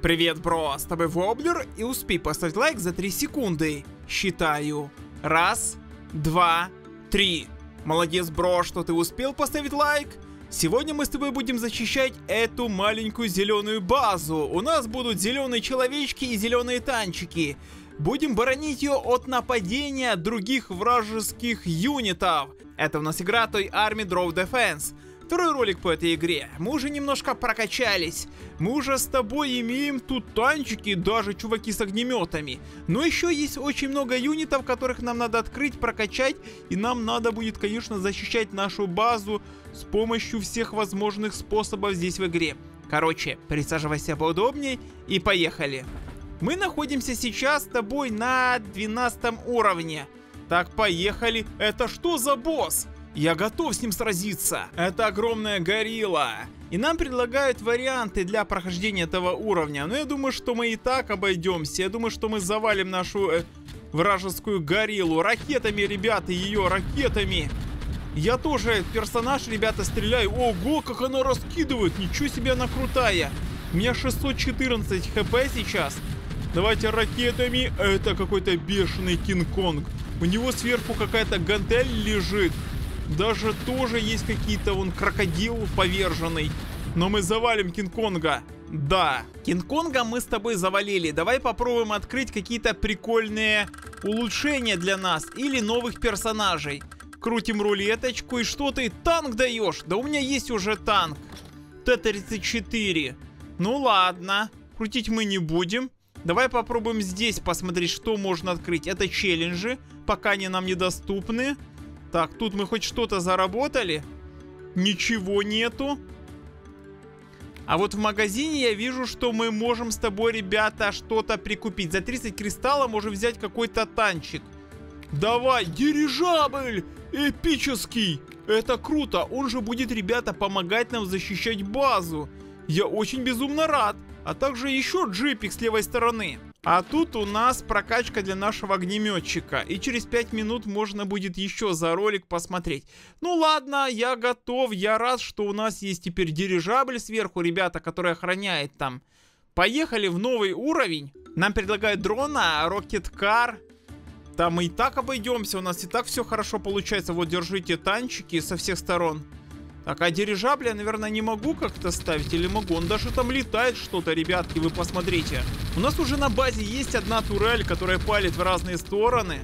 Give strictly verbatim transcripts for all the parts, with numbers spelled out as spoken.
Привет, бро, с тобой Воблер, и успей поставить лайк за три секунды. Считаю. Раз, два, три. Молодец, бро, что ты успел поставить лайк. Сегодня мы с тобой будем защищать эту маленькую зеленую базу. У нас будут зеленые человечки и зеленые танчики. Будем боронить ее от нападения других вражеских юнитов. Это у нас игра той Army Drop Defense. Второй ролик по этой игре. Мы уже немножко прокачались. Мы уже с тобой имеем тут танчики, даже чуваки с огнеметами. Но еще есть очень много юнитов, которых нам надо открыть, прокачать. И нам надо будет, конечно, защищать нашу базу с помощью всех возможных способов здесь в игре. Короче, присаживайся поудобнее и поехали. Мы находимся сейчас с тобой на двенадцатом уровне. Так, поехали. Это что за босс? Я готов с ним сразиться. Это огромная горилла. И нам предлагают варианты для прохождения этого уровня. Но я думаю, что мы и так обойдемся. Я думаю, что мы завалим нашу э, вражескую гориллу. Ракетами, ребята, ее ракетами. Я тоже персонаж, ребята, стреляю. Ого, как она раскидывает. Ничего себе, она крутая. У меня шестьсот четырнадцать хп сейчас. Давайте ракетами. Это какой-то бешеный Кинг-Конг. У него сверху какая-то гантель лежит. Даже тоже есть какие-то, вон, крокодил поверженный. Но мы завалим Кинг-Конга. Да, Кинг-Конга мы с тобой завалили. Давай попробуем открыть какие-то прикольные улучшения для нас. Или новых персонажей. Крутим рулеточку. И что ты, танк даешь? Да у меня есть уже танк. Т тридцать четыре. Ну ладно, крутить мы не будем. Давай попробуем здесь посмотреть, что можно открыть. Это челленджи, пока они нам недоступны. Так, тут мы хоть что-то заработали. Ничего нету. А вот в магазине я вижу, что мы можем с тобой, ребята, что-то прикупить. За тридцать кристаллов можем взять какой-то танчик. Давай, дирижабль! Эпический! Это круто! Он же будет, ребята, помогать нам защищать базу. Я очень безумно рад. А также еще джипик с левой стороны. А тут у нас прокачка для нашего огнеметчика. И через пять минут можно будет еще за ролик посмотреть. Ну ладно, я готов. Я рад, что у нас есть теперь дирижабль сверху, ребята, который охраняет там. Поехали в новый уровень. Нам предлагают дрона, рокет-кар. Там мы и так обойдемся. У нас и так все хорошо получается. Вот, держите танчики со всех сторон. Так, а дирижабль я, наверное, не могу как-то ставить, или могу? Он даже там летает что-то, ребятки, вы посмотрите. У нас уже на базе есть одна турель, которая палит в разные стороны.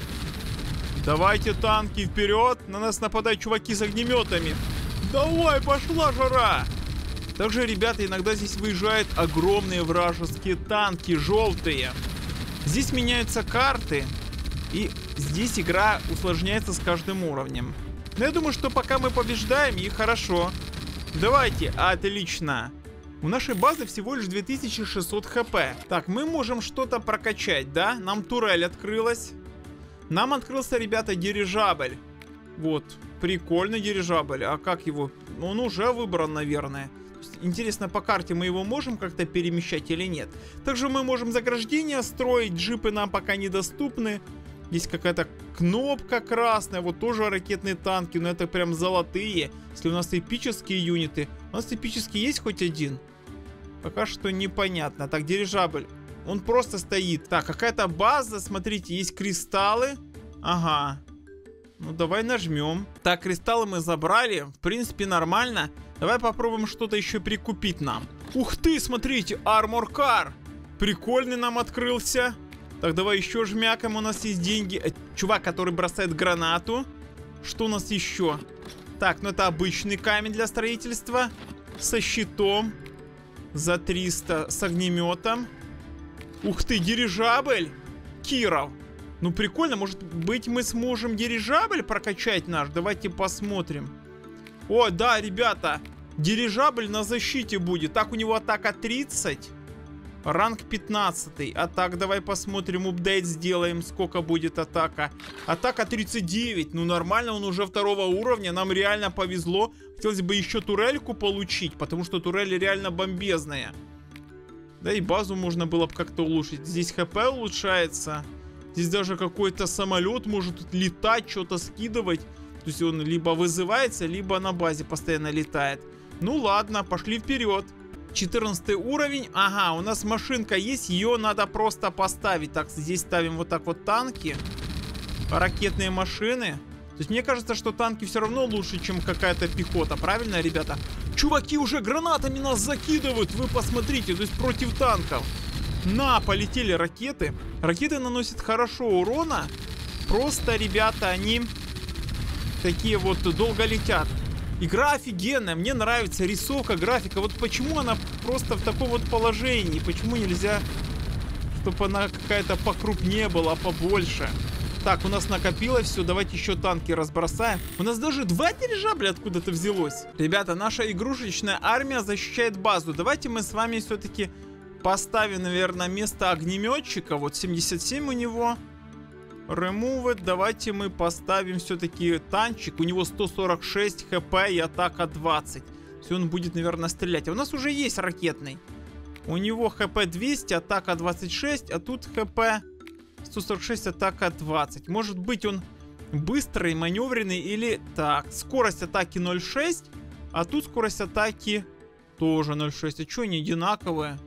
Давайте танки вперед. На нас нападают чуваки с огнеметами. Давай, пошла жара. Также, ребята, иногда здесь выезжают огромные вражеские танки, желтые. Здесь меняются карты. И здесь игра усложняется с каждым уровнем. Но я думаю, что пока мы побеждаем, и хорошо. Давайте, отлично. У нашей базы всего лишь две тысячи шестьсот хп. Так, мы можем что-то прокачать, да? Нам турель открылась. Нам открылся, ребята, дирижабль. Вот, прикольный дирижабль. А как его? Он уже выбран, наверное. Интересно, по карте мы его можем как-то перемещать или нет? Также мы можем заграждения строить. Джипы нам пока недоступны. Есть какая-то кнопка красная, вот тоже ракетные танки, но это прям золотые. Если у нас эпические юниты. У нас эпический есть хоть один? Пока что непонятно. Так, дирижабль. Он просто стоит. Так, какая-то база, смотрите, есть кристаллы. Ага. Ну, давай нажмем. Так, кристаллы мы забрали. В принципе, нормально. Давай попробуем что-то еще прикупить нам. Ух ты, смотрите, Armor Car. Прикольный нам открылся. Так, давай еще жмякаем, у нас есть деньги. э, Чувак, который бросает гранату. Что у нас еще? Так, ну это обычный камень для строительства. Со щитом. За триста. С огнеметом. Ух ты, дирижабль. Киров. Ну прикольно, может быть мы сможем дирижабль прокачать наш? Давайте посмотрим. О, да, ребята. Дирижабль на защите будет. Так, у него атака тридцать. Ранг пятнадцать. А так, давай посмотрим, апдейт сделаем, сколько будет атака. Атака тридцать девять. Ну, нормально, он уже второго уровня. Нам реально повезло. Хотелось бы еще турельку получить, потому что турель реально бомбезная. Да и базу можно было бы как-то улучшить. Здесь хп улучшается. Здесь даже какой-то самолет может летать, что-то скидывать. То есть он либо вызывается, либо на базе постоянно летает. Ну ладно, пошли вперед. четырнадцатый уровень. Ага, у нас машинка есть, ее надо просто поставить. Так, здесь ставим вот так вот танки. Ракетные машины. То есть мне кажется, что танки все равно лучше, чем какая-то пехота. Правильно, ребята? Чуваки уже гранатами нас закидывают. Вы посмотрите, то есть против танков. На, полетели ракеты. Ракеты наносят хорошо урона. Просто, ребята, они такие вот долго летят. Игра офигенная, мне нравится рисовка, графика. Вот почему она просто в таком вот положении? Почему нельзя, чтобы она какая-то покрупнее была, побольше? Так, у нас накопилось все, давайте еще танки разбросаем. У нас даже два дирижабля откуда-то взялось. Ребята, наша игрушечная армия защищает базу. Давайте мы с вами все-таки поставим, наверное, место огнеметчика. Вот семьдесят семь у него. Remove. Давайте мы поставим все-таки танчик. У него сто сорок шесть хп и атака двадцать. Все, он будет, наверное, стрелять. А у нас уже есть ракетный. У него хп двести, атака двадцать шесть, а тут хп сто сорок шесть, атака двадцать. Может быть, он быстрый, маневренный или... Так, скорость атаки ноль шесть, а тут скорость атаки тоже ноль шесть. А что, они одинаковые?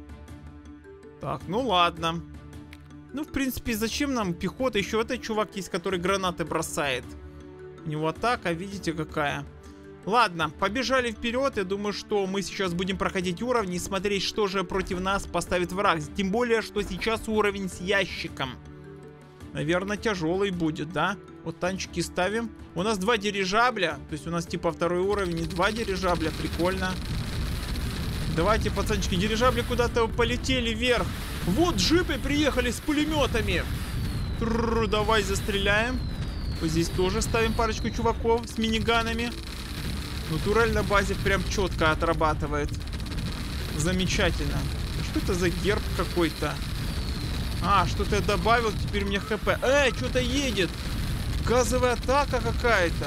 Так, ну ладно. Ну, в принципе, зачем нам пехота? Еще этот чувак есть, который гранаты бросает. У него атака, видите, какая. Ладно, побежали вперед. Я думаю, что мы сейчас будем проходить уровни и смотреть, что же против нас поставит враг. Тем более, что сейчас уровень с ящиком. Наверное, тяжелый будет, да? Вот танчики ставим. У нас два дирижабля. То есть у нас типа второй уровень и два дирижабля. Прикольно. Давайте, пацанчики, дирижабли куда-то полетели вверх. Вот джипы приехали с пулеметами. Трррр, давай застреляем. Вот здесь тоже ставим парочку чуваков с миниганами. Ну, турель на базе прям четко отрабатывает. Замечательно. Что это за герб какой-то? А, что-то я добавил, теперь у меня хп. Эй, что-то едет. Газовая атака какая-то.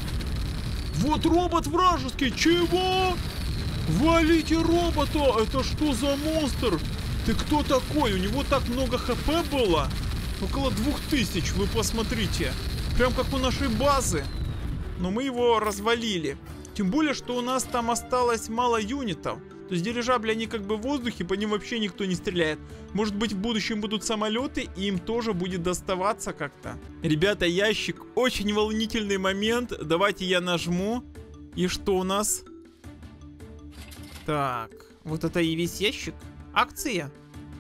Вот робот вражеский. Чего? Валите робота. Это что за монстр? Ты кто такой? У него так много хп было? Около двух тысяч, вы посмотрите. Прям как у нашей базы. Но мы его развалили. Тем более, что у нас там осталось мало юнитов. То есть дирижабли, они как бы в воздухе, по ним вообще никто не стреляет. Может быть, в будущем будут самолеты, и им тоже будет доставаться как-то. Ребята, ящик. Очень волнительный момент. Давайте я нажму. И что у нас? Так, вот это и весь ящик. Акция.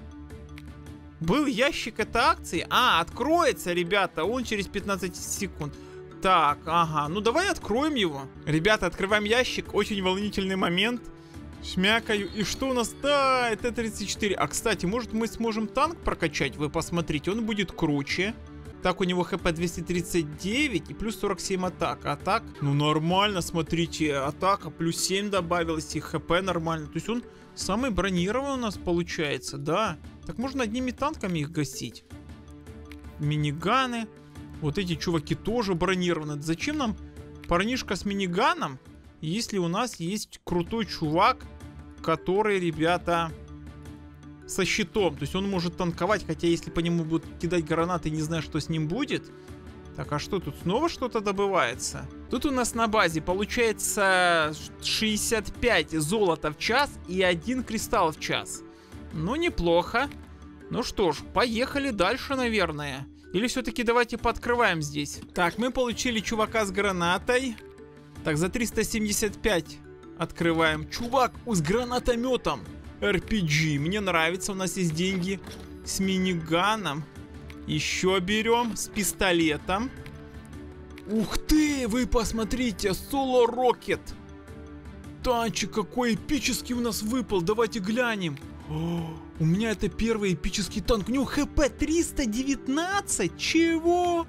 Был ящик, это акции. А, откроется, ребята, он через пятнадцать секунд. Так, ага, ну давай откроем его. Ребята, открываем ящик, очень волнительный момент. Шмякаю, и что у нас? Да, Т тридцать четыре. А, кстати, может мы сможем танк прокачать? Вы посмотрите, он будет круче. Так, у него хп двести тридцать девять и плюс сорок семь атак. А так, ну нормально, смотрите, атака плюс семь добавилась, и хп нормально. То есть он самый бронированный у нас получается, да. Так можно одними танками их гасить. Миниганы. Вот эти чуваки тоже бронированы. Зачем нам парнишка с миниганом, если у нас есть крутой чувак, который, ребята, со щитом? То есть он может танковать, хотя если по нему будут кидать гранаты, не знаю, что с ним будет. Так, а что тут? Снова что-то добывается? Тут у нас на базе получается шестьдесят пять золота в час и один кристалл в час. Ну, неплохо. Ну что ж, поехали дальше, наверное. Или все-таки давайте пооткрываем здесь. Так, мы получили чувака с гранатой. Так, за триста семьдесят пять открываем. Чувак с гранатометом. эр пи джи. Мне нравится, у нас есть деньги. С миниганом. Еще берем. С пистолетом. Ух ты, вы посмотрите. Соло Рокет. Танчик какой эпический у нас выпал. Давайте глянем. О, у меня это первый эпический танк. У него хп триста девятнадцать. Чего?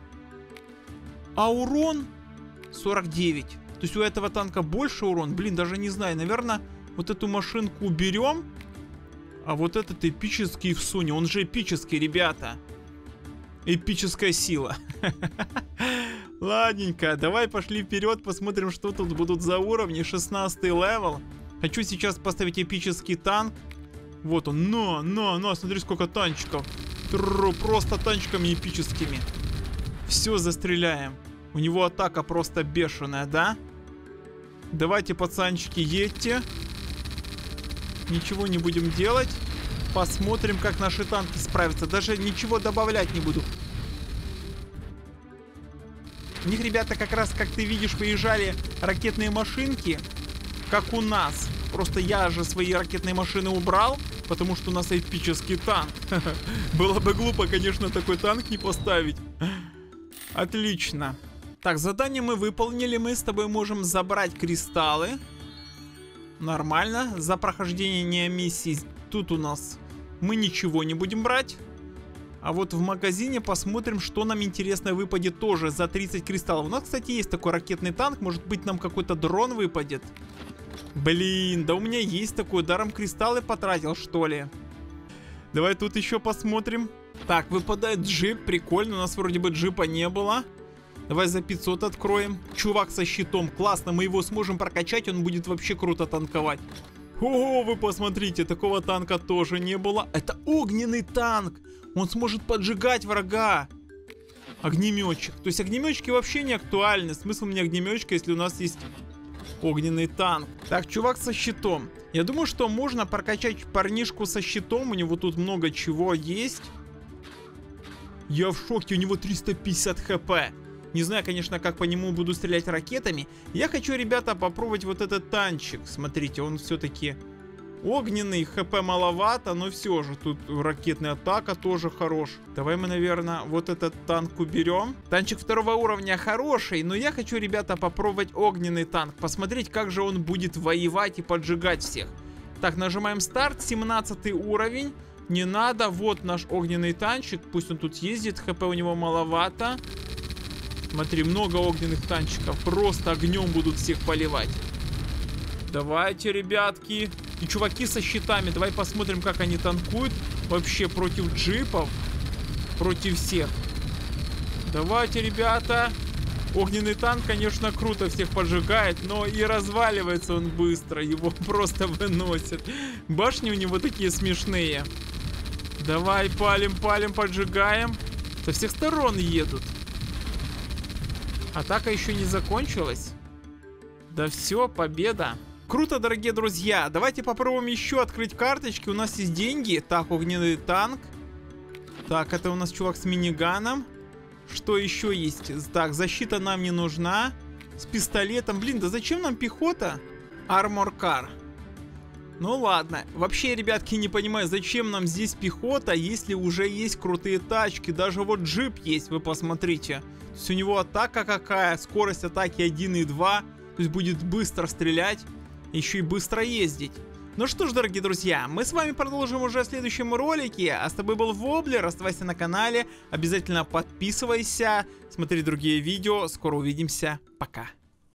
А урон сорок девять. То есть у этого танка больше урон. Блин, даже не знаю. Наверное, вот эту машинку уберем. А вот этот эпический всунем. Он же эпический, ребята. Эпическая сила. Ладненько, давай пошли вперед. Посмотрим, что тут будут за уровни. шестнадцатый левел. Хочу сейчас поставить эпический танк. Вот он, на, на, на, смотри, сколько танчиков. Трррр, просто танчиками эпическими. Все, застреляем. У него атака просто бешеная, да? Давайте, пацанчики, едьте. Ничего не будем делать. Посмотрим, как наши танки справятся. Даже ничего добавлять не буду. У них, ребята, как раз, как ты видишь, выезжали ракетные машинки, как у нас. Просто я же свои ракетные машины убрал, потому что у нас эпический танк. Было бы глупо, конечно, такой танк не поставить. Отлично. Так, задание мы выполнили. Мы с тобой можем забрать кристаллы. Нормально. За прохождение миссии тут у нас мы ничего не будем брать. А вот в магазине посмотрим, что нам интересно выпадет тоже за тридцать кристаллов. У нас, кстати, есть такой ракетный танк. Может быть, нам какой-то дрон выпадет. Блин, да у меня есть такой. Даром кристаллы потратил, что ли? Давай тут еще посмотрим. Так, выпадает джип. Прикольно, у нас вроде бы джипа не было. Давай за пятьсот откроем. Чувак со щитом. Классно, мы его сможем прокачать. Он будет вообще круто танковать. Ого, вы посмотрите, такого танка тоже не было. Это огненный танк. Он сможет поджигать врага. Огнеметчик. То есть огнеметчики вообще не актуальны. Смысл мне огнеметчика, если у нас есть огненный танк. Так, чувак со щитом. Я думаю, что можно прокачать парнишку со щитом. У него тут много чего есть. Я в шоке, у него триста пятьдесят хп. Не знаю, конечно, как по нему буду стрелять ракетами. Я хочу, ребята, попробовать вот этот танчик. Смотрите, он все-таки огненный, хп маловато, но все же. Тут ракетная атака тоже хорош. Давай мы, наверное, вот этот танк уберем. Танчик второго уровня хороший, но я хочу, ребята, попробовать огненный танк. Посмотреть, как же он будет воевать и поджигать всех. Так, нажимаем старт, семнадцатый уровень. Не надо, вот наш огненный танчик. Пусть он тут ездит, хп у него маловато. Смотри, много огненных танчиков. Просто огнем будут всех поливать. Давайте, ребятки. И чуваки со щитами. Давай посмотрим, как они танкуют. Вообще против джипов. Против всех. Давайте, ребята. Огненный танк, конечно, круто всех поджигает. Но и разваливается он быстро. Его просто выносят. Башни у него такие смешные. Давай, палим, палим, поджигаем. Со всех сторон едут. Атака еще не закончилась. Да все, победа. Круто, дорогие друзья. Давайте попробуем еще открыть карточки. У нас есть деньги. Так, огненный танк. Так, это у нас чувак с миниганом. Что еще есть? Так, защита нам не нужна. С пистолетом. Блин, да зачем нам пехота? Armor Car. Ну ладно. Вообще, ребятки, не понимаю, зачем нам здесь пехота, если уже есть крутые тачки. Даже вот джип есть, вы посмотрите. То есть у него атака какая, скорость атаки один и два. То есть будет быстро стрелять, еще и быстро ездить. Ну что ж, дорогие друзья, мы с вами продолжим уже в следующем ролике. А с тобой был Воблер, оставайся на канале. Обязательно подписывайся, смотри другие видео. Скоро увидимся, пока.